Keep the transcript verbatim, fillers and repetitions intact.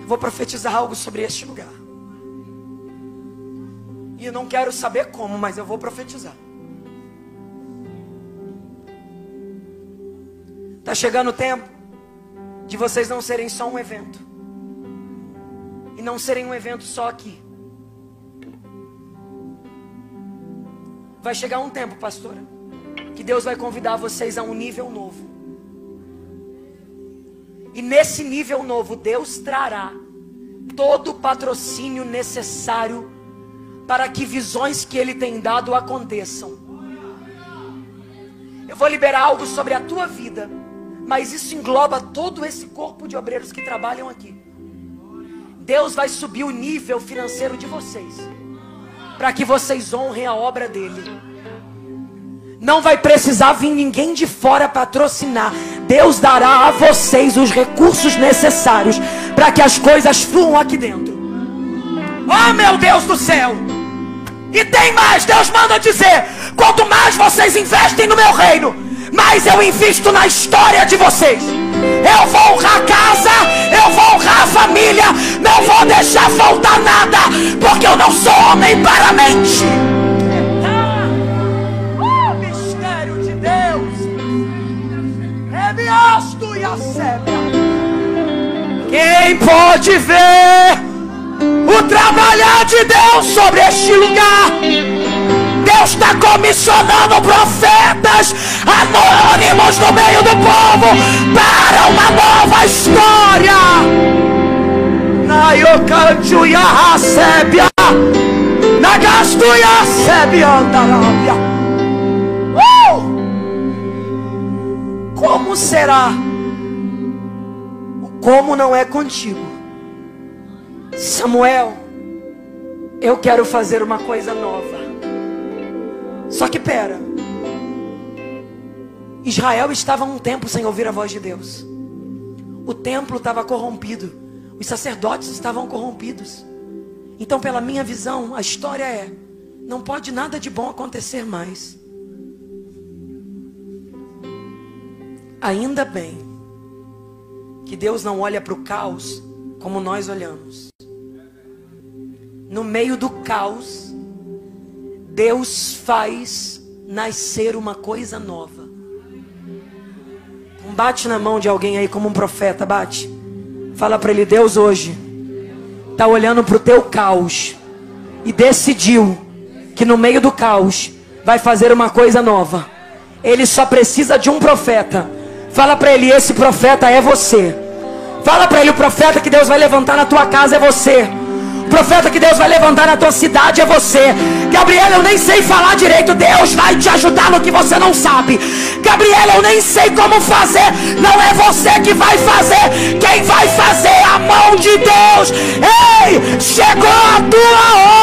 Vou profetizar algo sobre este lugar. E eu não quero saber como, mas eu vou profetizar. Está chegando o tempo de vocês não serem só um evento. E não serem um evento só aqui. Vai chegar um tempo, pastora, que Deus vai convidar vocês a um nível novo. E nesse nível novo, Deus trará todo o patrocínio necessário para que visões que Ele tem dado aconteçam. Eu vou liberar algo sobre a tua vida, mas isso engloba todo esse corpo de obreiros que trabalham aqui. Deus vai subir o nível financeiro de vocês, para que vocês honrem a obra dele. Não vai precisar vir ninguém de fora patrocinar. Deus dará a vocês os recursos necessários para que as coisas fluam aqui dentro. Oh, meu Deus do céu! E tem mais, Deus manda dizer: quanto mais vocês investem no meu reino, mais eu invisto na história de vocês. Eu vou honrar a casa, eu vou honrar a família, não vou deixar faltar nada, porque eu não sou homem para mentir. Oh, mistério de Deus. É miasto e a sébia. Quem pode ver o trabalhar de Deus sobre este lugar? Deus está comissionando profetas anônimos no meio do povo para uma nova história. Na Yokanjuya Sébia, na Gastuya Sébia Andarábia. Como será? O como não é contigo. Samuel, eu quero fazer uma coisa nova. Só que pera, Israel estava há um tempo sem ouvir a voz de Deus. O templo estava corrompido, os sacerdotes estavam corrompidos. Então, pela minha visão, a história é: não pode nada de bom acontecer mais. Ainda bem que Deus não olha para o caos como nós olhamos. No meio do caos, Deus faz nascer uma coisa nova. Então bate na mão de alguém aí como um profeta, bate. Fala para ele: Deus hoje está olhando para o teu caos e decidiu que no meio do caos vai fazer uma coisa nova. Ele só precisa de um profeta. Fala para ele: esse profeta é você. Fala para ele: o profeta que Deus vai levantar na tua casa é você. O profeta que Deus vai levantar na tua cidade é você. Gabriela, eu nem sei falar direito. Deus vai te ajudar no que você não sabe. Gabriela, eu nem sei como fazer. Não é você que vai fazer. Quem vai fazer é a mão de Deus. Ei, chegou a tua hora.